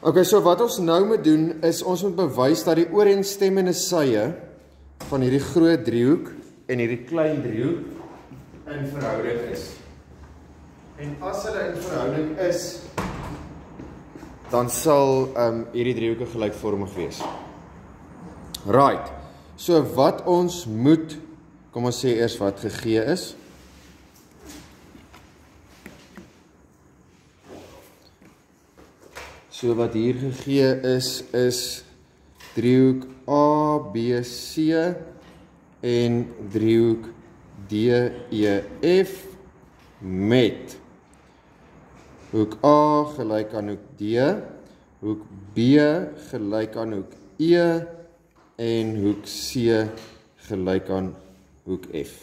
Ok, so wat ons nou moet doen, is ons moet bewys dat die ooreenstemmende sye van hierdie groot driehoek en hierdie klein driehoek in verhouding is. En as hulle in verhouding is, dan sal hierdie driehoeke gelykvormig wees. Right, so wat ons moet, kom ons sê eers wat gegee is. So wat hier gegee is driehoek ABC en driehoek DEF met hoek A gelyk aan hoek D, hoek B gelyk aan hoek E en hoek C gelyk aan hoek F.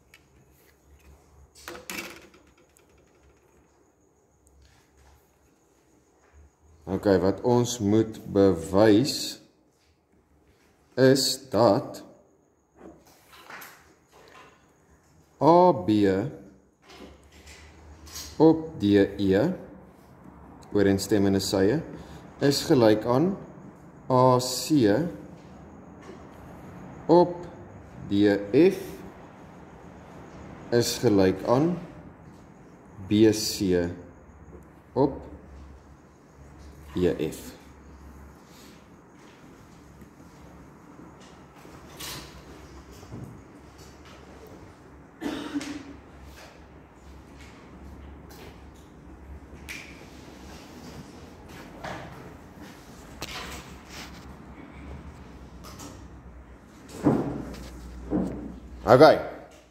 Ok, wat ons moet bewys is dat AB op DE, ooreenstemmende sye, is gelyk aan AC op DF is gelyk aan BC op EF. Okay.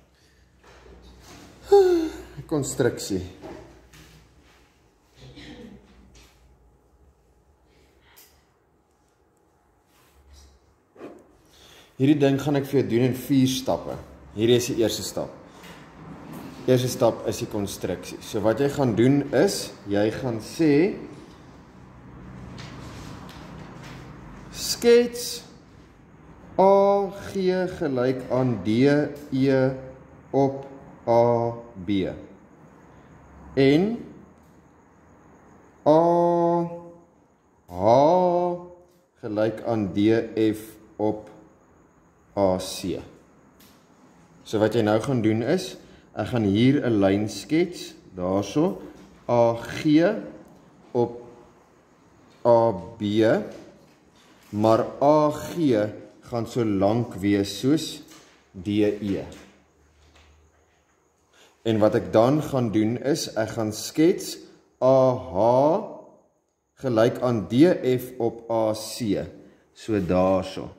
Konstruksie. Hierdie ding gaan ek vir jou doen in 4 stappe. Hierdie is die eerste stap. Eerste stap is die konstruksie. So wat jy gaan doen is, jy gaan sê, skets AG gelyk aan DE op AB. En AH gelyk aan DF op AC. So wat jy nou gaan doen is, ek gaan hier 'n lyn skets, daarso, AG op AB, maar AG gaan so lank wees soos DE. En wat ek dan gaan doen is, ek gaan skets AH gelyk aan DF op AC, so daarso.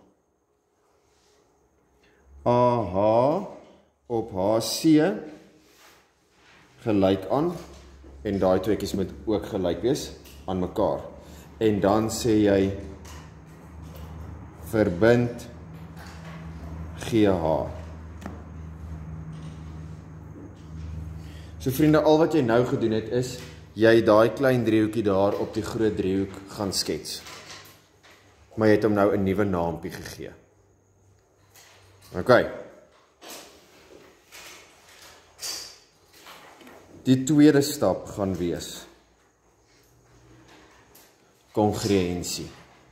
AH op HC gelyk aan, en daai tweeetjies moet ook gelyk wees aan mekaar. En dan sê jy verbind GH. So vriende, al wat jy nou gedoen het is, jy daai klein driehoekie daar op die groot driehoek gaan skets. Maar jy het hom nou 'n nuwe naampie gegee. Ok. Die tweede stap gaan wees kongruensie.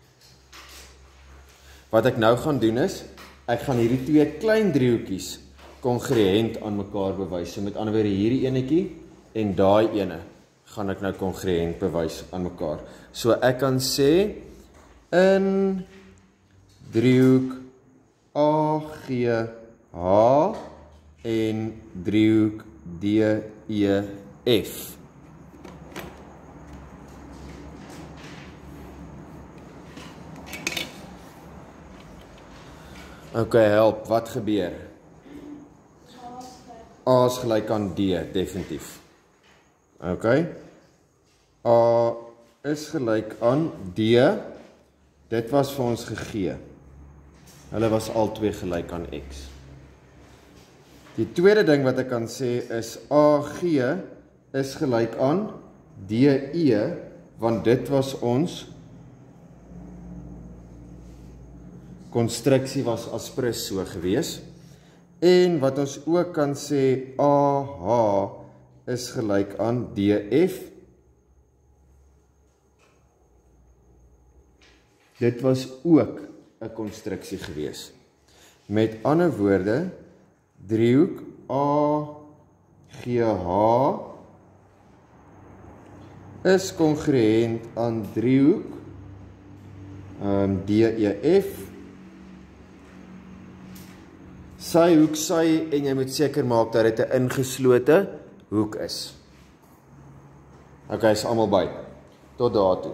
Wat ek nou gaan doen is, ek gaan hierdie 2 klein driehoekies kongruent aan mekaar bewys. So met ander woorde hierdie enetjie en daai ene gaan ek nou kongruent bewys aan mekaar. So ek kan sê in driehoek AGH en driehoek DEF. Ok, help, wat gebeur? A is gelyk aan D, definitief. Ok, A is gelyk aan D, dit was vir ons gegee. Hulle was albei gelyk aan X. Die tweede ding wat ek kan sê is AG is gelyk aan DE, want dit was ons konstruksie was aspres so gewees. En wat ons ook kan sê AH is gelyk aan DF dit was ook 'n konstruksie gewees. Met ander woorde, driehoek AGH is kongruent aan driehoek DEF. Sy hoek sy, en jy moet seker maak dat dit 'n ingeslote hoek is. Ok, is almal by. Tot daartoe.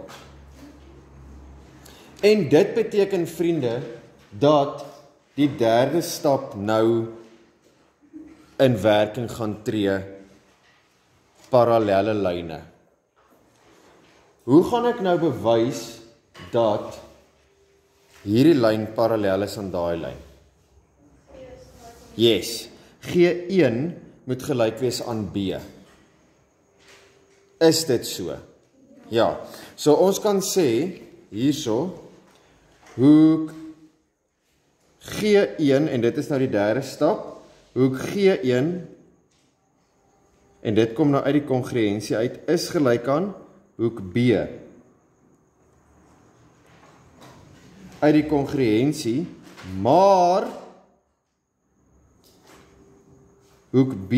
En dit beteken, vriende, dat die derde stap nou in werking gaan tree, parallelle lyne. Hoe gaan ek nou bewys dat hierdie lyn parallel is aan daai lyn? Yes, G1 moet gelyk wees aan B. Is dit so? Ja, so ons kan sê, hierso, hoek G1, en dit is nou die derde stap, hoek G1, en dit kom nou uit die kongruensie uit, is gelyk aan hoek B. Uit die kongruensie, maar hoek B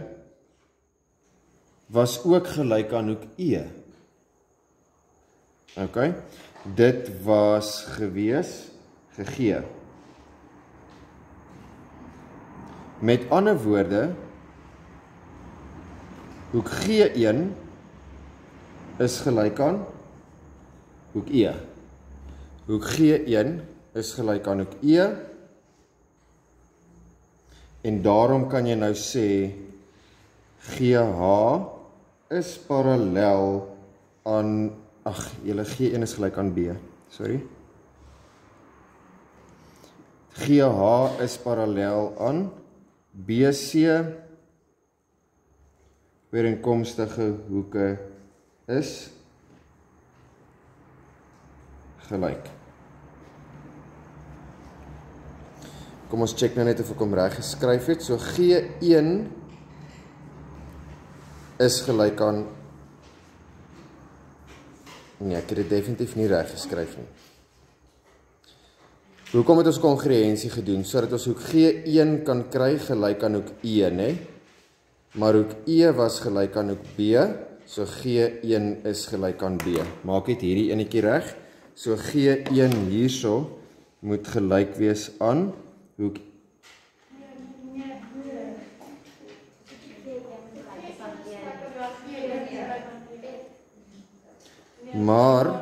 was ook gelyk aan hoek E. Ok, dit was gewees, gegee. Met ander woorde, hoek G1 is gelyk aan hoek E. Hoek G1 is gelyk aan hoek E. En daarom kan jy nou sê, GH is parallel aan, julle G1 is gelyk aan B, sorry. GH is parallel aan BC, ooreenkomstige hoeke is gelyk. Kom ons check nou net of ek hom reg geskryf het. So G1 is gelyk aan, nee, ek het dit definitief nie reg geskryf nie. Hoekom het ons kongruensie gedoen? Sodat ons hoek G1 kan kry gelyk aan hoek E, nee? Maar hoek E was gelyk aan hoek B, so G1 is gelyk aan B. Maak het hierdie enetjie reg. So G1 hierso moet gelyk wees aan hoek maar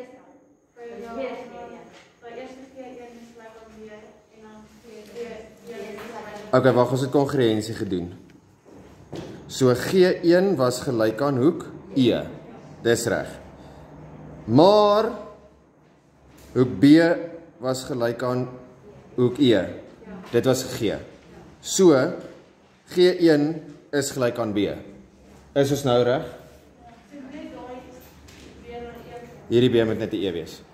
ok, wacht, ons het kongruensie gedoen. So G1 was gelyk aan hoek E. Dis reg. Maar hoek B was gelyk aan hoek E. Dit was G. So G1 is gelyk aan B. Is ons nou reg? Hierdie B moet net die E wees.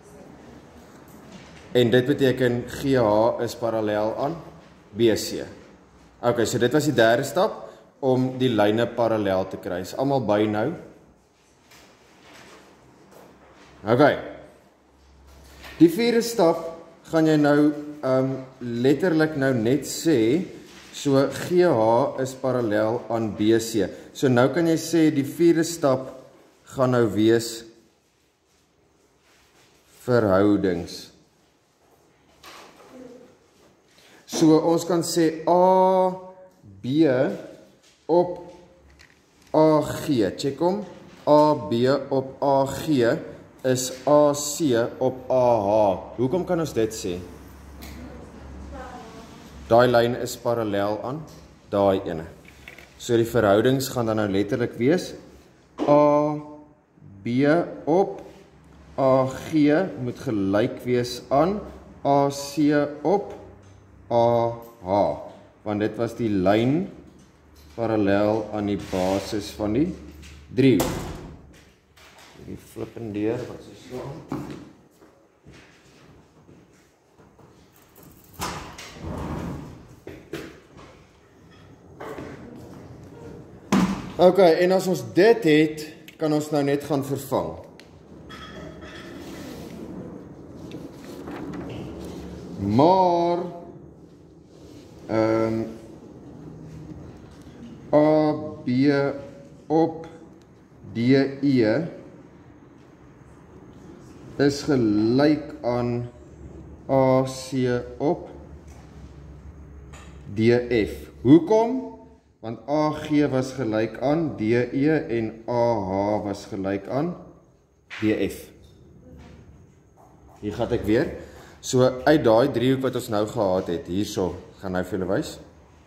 En dit beteken GH is parallel aan BC. Ok, so dit was die derde stap om die lyne parallel te kry. Is almal by nou? Ok. Die vierde stap gaan jy nou letterlik nou net sê, so GH is parallel aan BC. So nou kan jy sê die vierde stap gaan nou wees verhoudings. So ons kan sê AB op AG, check hom, AB op AG is AC op AH. Hoekom kan ons dit sê? Daai lyn is parallel aan daai ene. So die verhoudings gaan dan nou letterlik wees, AB op AG moet gelyk wees aan AC op AH, want dit was die lyn parallel aan die basis van die driehoek. Die flippendeer, wat is so? Ok, en as ons dit het, kan ons nou net gaan vervang. Maar AB op DE is gelyk aan AC op DF. Hoekom? Want AG was gelyk aan DE en AH was gelyk aan DF. Hier gaan ek weer. So uit daai driehoek wat ons nou gehad het, hierso, gaan nou vir julle wys.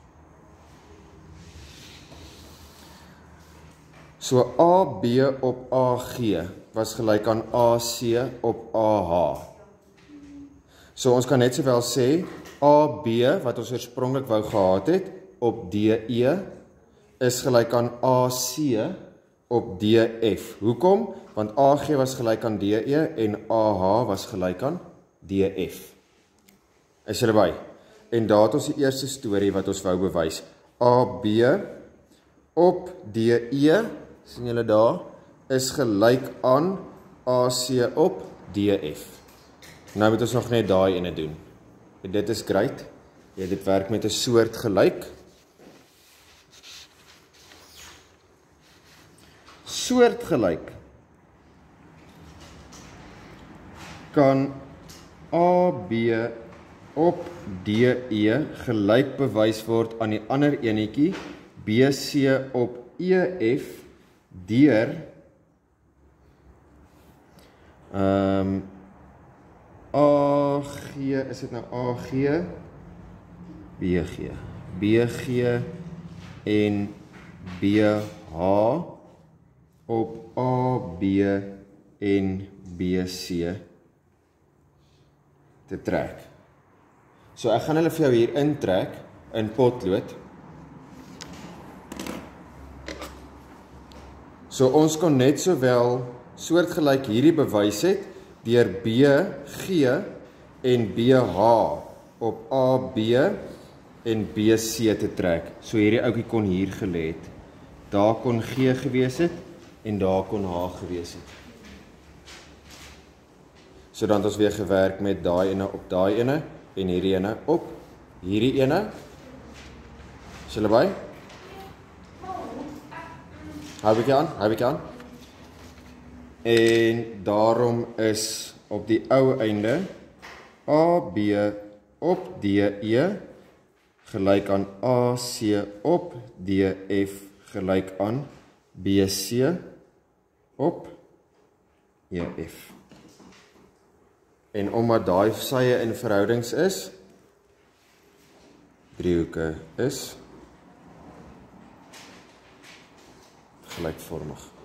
So AB op AG was gelyk aan AC op AH. So ons kan net sowel sê AB wat ons oorspronklik wou gehad het op DE is gelyk aan AC op DF. Hoekom? Want AG was gelyk aan DE en AH was gelyk aan DF. Is julle by? En daar het ons die eerste storie wat ons wou bewys. AB op DE, sien julle daar, is gelyk aan AC op DF. Nou moet ons nog net daai ene doen. En dit is great. Ja, dit werk met 'n soort gelyk. Soortgelyk kan AB op DE gelyk bewys word aan die ander enetjie BC op EF deur AG, is dit nou AG? BG en BH op AB en BC te trek. So ek gaan hulle vir jou hier intrek in potlood. So ons kon net sowel soortgelyk hierdie bewys het deur BG en BH op AB en BC te trek. So hierdie ouetjie kon hier gelê het. Daar kon G gewees het en daar kon H gewees het. So dan het ons weer gewerk met daai ene op daai ene en hierdie ene op hierdie ene. Is julle by? Hou ek aan. En daarom is op die ou einde AB op DE gelyk aan AC op DF gelyk aan BC op EF. En omdat daai sye in verhoudings is, driehoeke is gelykvormig.